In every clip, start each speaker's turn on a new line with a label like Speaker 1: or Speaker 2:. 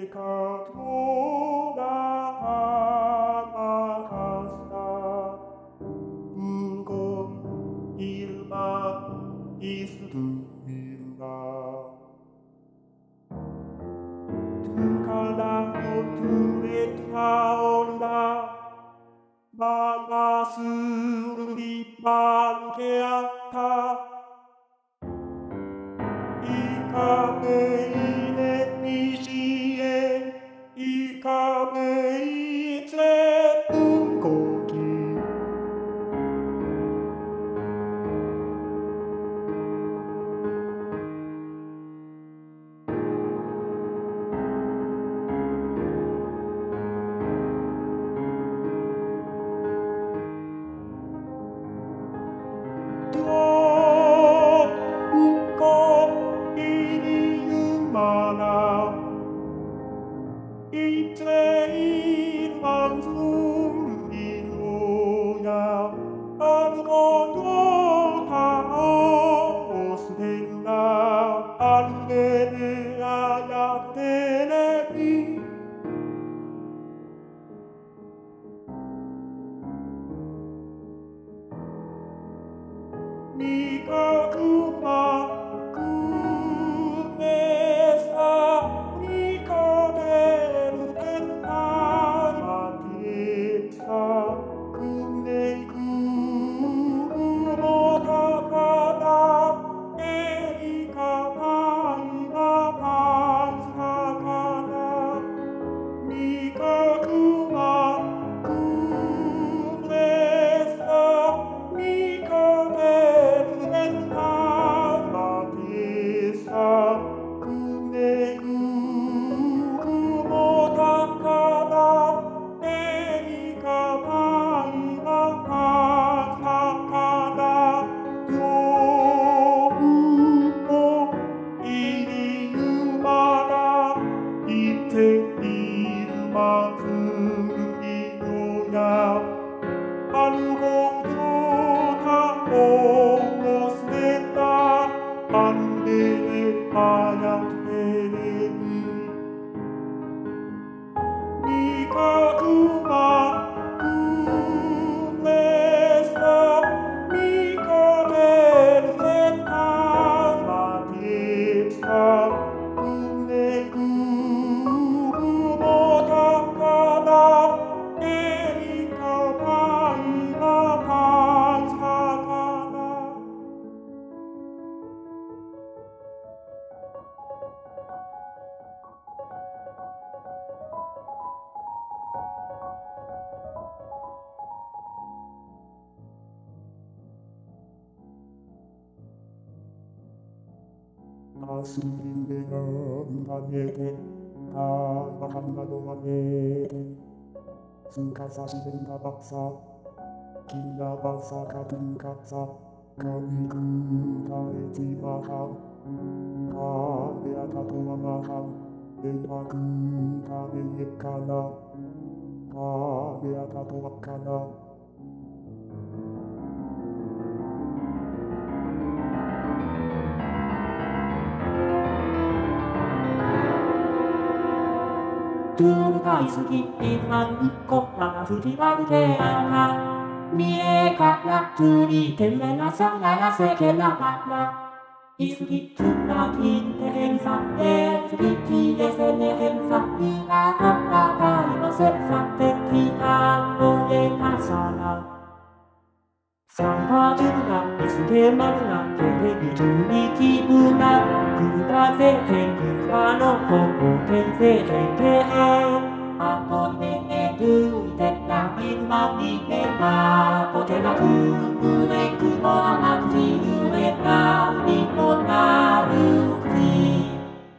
Speaker 1: 大好き一万個は吹き割けあな見えからつりてめなさならせけながらいすぎつなぎんてへんさえつぎきえせねへんさいなあたいのせさてきたおえなさらサンパジュナイスケマルナテレビ中に気分なくだぜへんくかのここてんせへんけへんあとねえるいてなみんまにめまとてなくうれくもなくじうえなにもなるくじ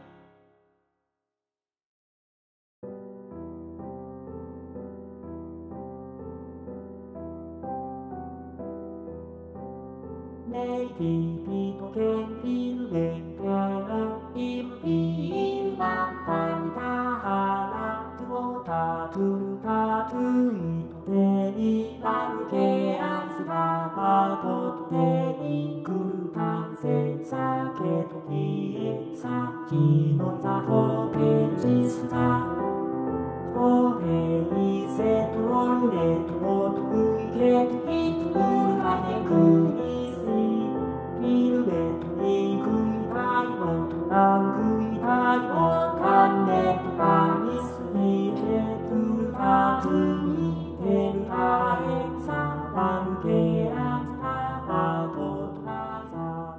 Speaker 1: ネイティビとケンビルベンペライムイルマンパニタハラトゥオタトゥタトゥイトテニラルケアイスラバトトテニクルタンセンサケトキエサキノザホペンジシスタオレイセトロレトトウイケトイトウラネクリスピルベトリクイタイオトナクイタイオカンネトカリスリケトルタトゥイテルタエサバンケアスタバボトラザ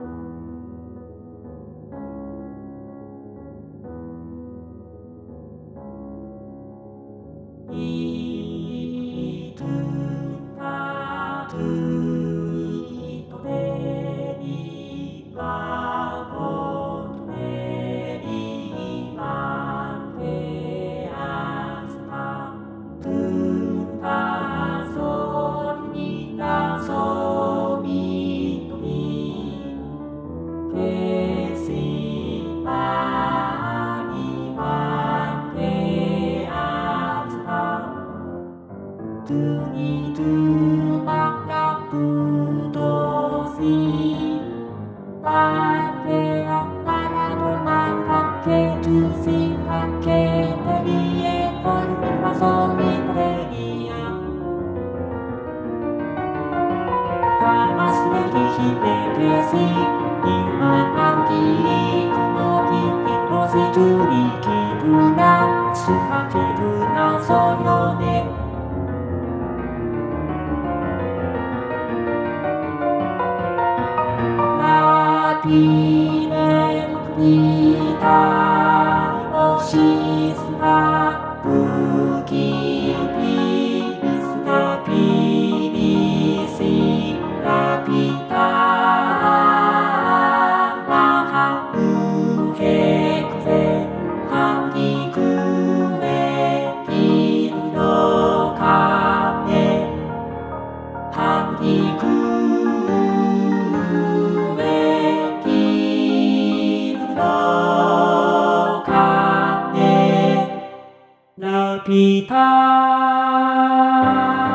Speaker 1: イトゥタトゥイトデリバボトデリバンケアスタトゥタソニタソミトリケシパニバンケアスタトゥニトゥマラプトシバンケアパラドマタケトゥシパケテリエコルピパソミテリアカマスネリヒメケシイマナキイクモキイロシトゥリキブナスパケブナソヨネラピメンクリタイオシスナプキピリスナピリシラピタナハウヘクゼハギクメキロカネハギクメキロカネラピタ